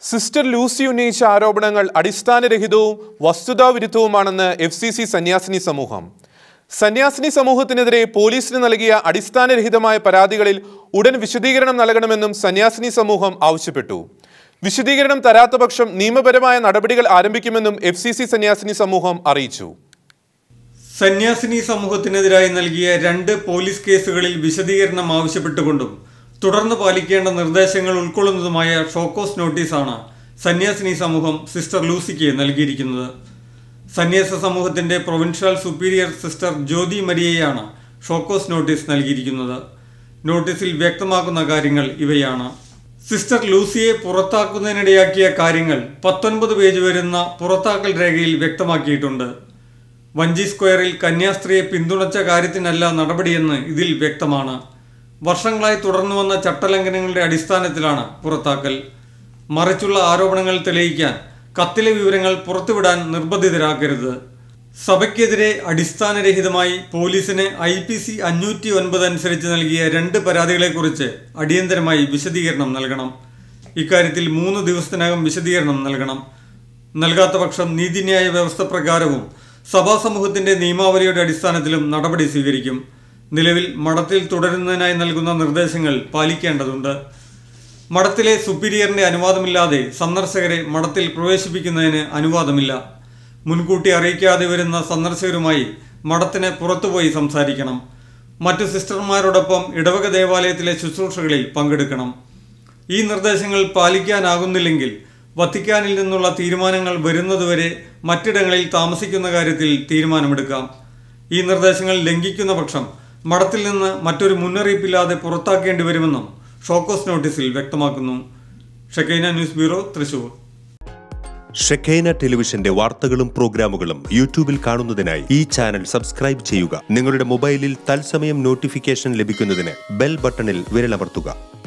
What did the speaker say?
Sister Lucy ഉന്നയിച്ച ആരോപണങ്ങൾ അടിസ്ഥാനരഹിതവും വസ്തുതാവിരുദ്ധവുമാണെന്ന് FCC സന്യാസിനി സമൂഹം. സന്യാസിനി സമൂഹത്തിനെതിരെ പോലീസിന് നൽകിയ അടിസ്ഥാനരഹിതമായ പരാതികളിൽ ഉടൻ വിശദീകരണം നൽകണമെന്നും സന്യാസിനി സമൂഹം ആവശ്യപ്പെട്ടു. വിശദീകരണം തരാത്ത പക്ഷം നിയമപരമായ നടപടികൾ ആരംഭിക്കുമെന്നും FCC സന്യാസിനി സമൂഹം അറിയിച്ചു. സന്യാസിനി സമൂഹത്തിനെതിരായി നൽകിയ 2 പോലീസ് കേസുകളിൽ വിശദീകരണം ആവശ്യപ്പെട്ടുകൊണ്ടും തുടർന്ന് പാലിക്കേണ്ട നിർദ്ദേശങ്ങൾ ഉൾക്കൊള്ളുന്നതുമായ ഷോക്കോസ് നോട്ടീസാണ് സന്യാസിനി സമൂഹം സിസ്റ്റർ ലൂസിക്ക് നൽകിയിരിക്കുന്നത്. സന്യാസ സമൂഹത്തിന്റെ പ്രൊവിൻഷ്യൽ സുപ്പീരിയർ സിസ്റ്റർ ജ്യോതി മരിയയാണ് ഷോക്കോസ് നോട്ടീസ് നൽകിയിരിക്കുന്നത്. നോട്ടീസിൽ വ്യക്തമാക്കുന്ന കാര്യങ്ങൾ ഇവയാണ്. സിസ്റ്റർ ലൂസിയെ പുറത്താക്കുന്നതിനിടയാക്കിയ കാര്യങ്ങൾ 19 പേജ് വരുന്ന പുറത്താക്കൽ രേഖയിൽ വ്യക്തമാക്കിയിട്ടുണ്ട്. വഞ്ചി സ്ക്വയറിൽ കന്യാസ്ത്രീയെ പിന്തുണച്ച കാര്യത്തിനല്ല നടപടിയെന്ന് ഇതിൽ വ്യക്തമാണ്. വർഷങ്ങളായി തുടർന്നു വന്ന ചട്ടലംഘനങ്ങളുടെ അടിസ്ഥാനത്തിലാണ് പുറത്താക്കൽ. മറിച്ചുള്ള ആരോപണങ്ങൾ തെളിയിക്കാൻ കത്തിലെ വിവരങ്ങൾ പുറത്തുവിടാൻ നിർബന്ധിതരാക്കരുത്. സഭയ്ക്കെതിരെ അടിസ്ഥാനരഹിതമായി പോലീസിന് IPC 509 അനുസരിച്ച് നൽകിയ 2 പരാതികളെക്കുറിച്ച് അടിയന്തരമായി വിശദീകരണം നൽകണം. ഇക്കാര്യത്തിൽ 3 ദിവസത്തിനകം വിശദീകരണം നൽകണം. നൽകാത്ത പക്ഷം നീതിന്യായ വ്യവസ്ഥ പ്രകാരവും സഭാ സമൂഹത്തിന്റെ നിയമാവലിയുടെ അടിസ്ഥാനത്തിലും നടപടി സ്വീകരിക്കും. നിലവിൽ മഠത്തിൽ തുടരുന്നതിനായി നൽകുന്ന നിർദ്ദേശങ്ങൾ പാലിക്കേണ്ടതുണ്ട്. മഠത്തിലെ സുപ്പീരിയറിന്റെ അനുവാദമില്ലാതെ സന്ദർശകരെ മഠത്തിൽ പ്രവേശിപ്പിക്കുന്നതിന് അനുവാദമില്ല. മുൻകൂട്ടി അറിയിക്കാതെ വരുന്ന സന്ദർശകരുമായി മഠത്തിന് പുറത്തുപോയി സംസാരിക്കണം. മറ്റു സിസ്റ്റർമാരോടൊപ്പം ഇടവക ദേവാലയത്തിലെ ശുശ്രൂഷകളിൽ പങ്കെടുക്കണം. ഈ നിർദ്ദേശങ്ങൾ പാലിക്കാനാകുന്നില്ലെങ്കിൽ വത്തിക്കാനിൽ നിന്നുള്ള തീരുമാനങ്ങൾ വരുന്നതുവരെ മറ്റിടങ്ങളിൽ താമസിക്കുന്ന കാര്യത്തിൽ തീരുമാനമെടുക്കാം. ഈ നിർദ്ദേശങ്ങൾ ലംഘിക്കുന്ന പക്ഷം മഠത്തിൽ നിന്ന് മറ്റൊരു മുന്നറിയിപ്പില്ലാതെ പുറത്താക്കേണ്ടി വരുമെന്നും ഷോക്കോസ് നോട്ടീസിൽ വ്യക്തമാക്കുന്നു. Shekinah news bureau, Thrissur. ഷെക്കൈന ടെലിവിഷന്റെ വാർത്തകളും പ്രോഗ്രാമുകളും യൂട്യൂബിൽ കാണുന്നതിനായി ഈ ചാനൽ സബ്സ്ക്രൈബ് ചെയ്യുക. നിങ്ങളുടെ മൊബൈലിൽ തത്സമയം നോട്ടിഫിക്കേഷൻ ലഭിക്കുന്നതിന് ബെൽ ബട്ടണിൽ വിരലമർത്തുക.